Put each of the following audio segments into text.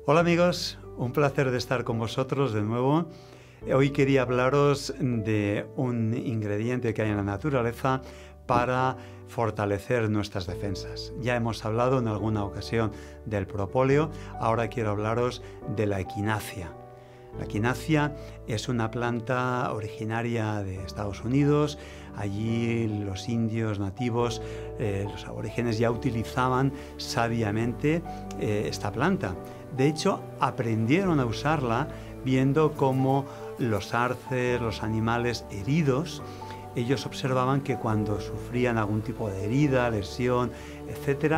Hola amigos, un placer de estar con vosotros de nuevo. Hoy quería hablaros de un ingrediente que hay en la naturaleza para fortalecer nuestras defensas. Ya hemos hablado en alguna ocasión del propóleo, ahora quiero hablaros de la equinacia. La equinacia es una planta originaria de Estados Unidos. Allí los indios nativos, los aborígenes ya utilizaban sabiamente esta planta. De hecho, aprendieron a usarla viendo cómo los arces, los animales heridos, ellos observaban que cuando sufrían algún tipo de herida, lesión, etc.,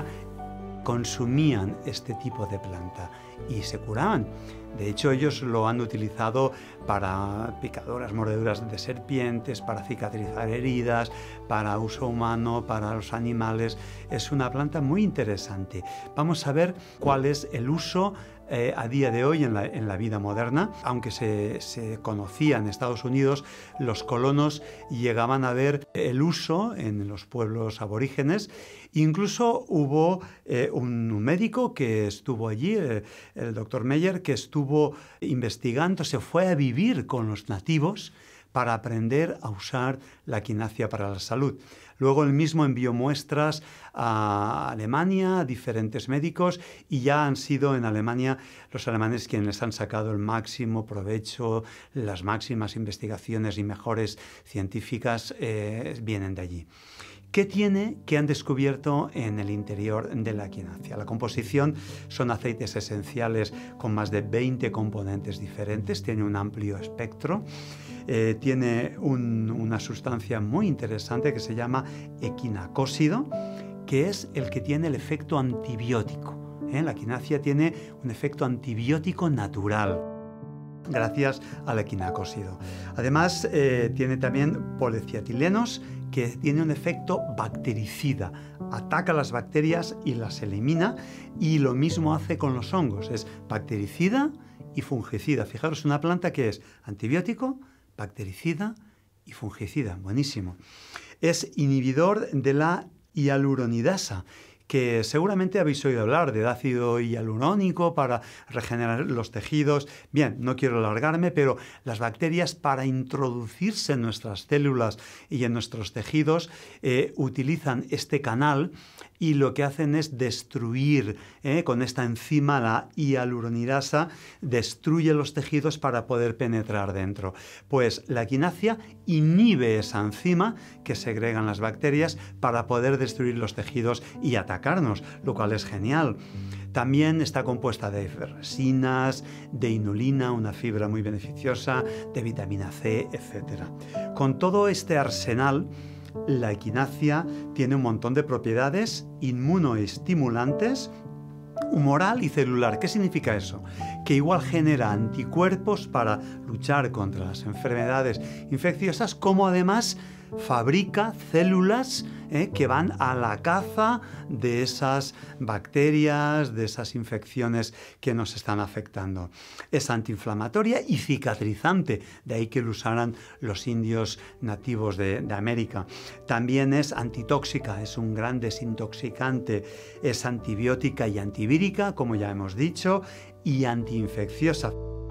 consumían este tipo de planta y se curaban. De hecho, ellos lo han utilizado para picaduras, mordeduras de serpientes, para cicatrizar heridas, para uso humano, para los animales. Es una planta muy interesante. Vamos a ver cuál es el uso a día de hoy en la vida moderna. Aunque se conocía en Estados Unidos, los colonos llegaban a ver el uso en los pueblos aborígenes. Incluso hubo un médico que estuvo allí, el doctor Meyer, que estuvo investigando, se fue a vivir con los nativos para aprender a usar la equinacia para la salud. Luego él mismo envió muestras a Alemania, a diferentes médicos, y ya han sido en Alemania los alemanes quienes han sacado el máximo provecho, las máximas investigaciones y mejores científicas vienen de allí. ¿Qué tiene que han descubierto en el interior de la equinacia? La composición son aceites esenciales con más de 20 componentes diferentes, tiene un amplio espectro, tiene una sustancia muy interesante que se llama equinacósido, que es el que tiene el efecto antibiótico. La equinacia tiene un efecto antibiótico natural, gracias al equinacósido. Además, tiene también policietilenos, que tiene un efecto bactericida. Ataca las bacterias y las elimina, y lo mismo hace con los hongos. Es bactericida y fungicida. Fijaros, una planta que es antibiótico, bactericida y fungicida. Buenísimo. Es inhibidor de la hialuronidasa, que seguramente habéis oído hablar del ácido hialurónico para regenerar los tejidos. Bien, no quiero alargarme, pero las bacterias, para introducirse en nuestras células y en nuestros tejidos, utilizan este canal y lo que hacen es destruir, con esta enzima, la hialuronidasa, destruye los tejidos para poder penetrar dentro. Pues la equinacia inhibe esa enzima que segregan las bacterias para poder destruir los tejidos y atacarnos, lo cual es genial. También está compuesta de resinas, de inulina, una fibra muy beneficiosa, de vitamina C, etc. Con todo este arsenal, la equinacia tiene un montón de propiedades inmunoestimulantes, humoral y celular. ¿Qué significa eso? Que igual genera anticuerpos para luchar contra las enfermedades infecciosas, como además fabrica células que van a la caza de esas bacterias, de esas infecciones que nos están afectando. Es antiinflamatoria y cicatrizante, de ahí que lo usaran los indios nativos de América. También es antitóxica, es un gran desintoxicante, es antibiótica y antivírica, como ya hemos dicho, y antiinfecciosa.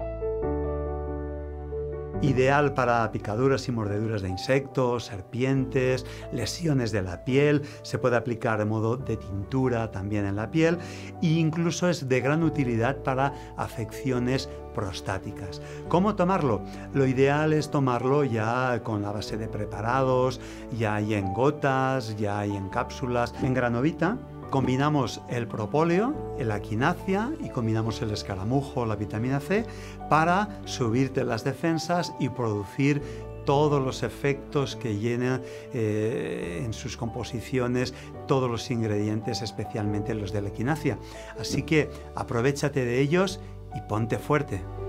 Ideal para picaduras y mordeduras de insectos, serpientes, lesiones de la piel. Se puede aplicar de modo de tintura también en la piel, e incluso es de gran utilidad para afecciones prostáticas. ¿Cómo tomarlo? Lo ideal es tomarlo ya con la base de preparados, ya hay en gotas, ya hay en cápsulas, en granovita. Combinamos el propóleo, la equinacia y combinamos el escaramujo, la vitamina C, para subirte las defensas y producir todos los efectos que llenan en sus composiciones todos los ingredientes, especialmente los de la equinacia. Así que aprovéchate de ellos y ponte fuerte.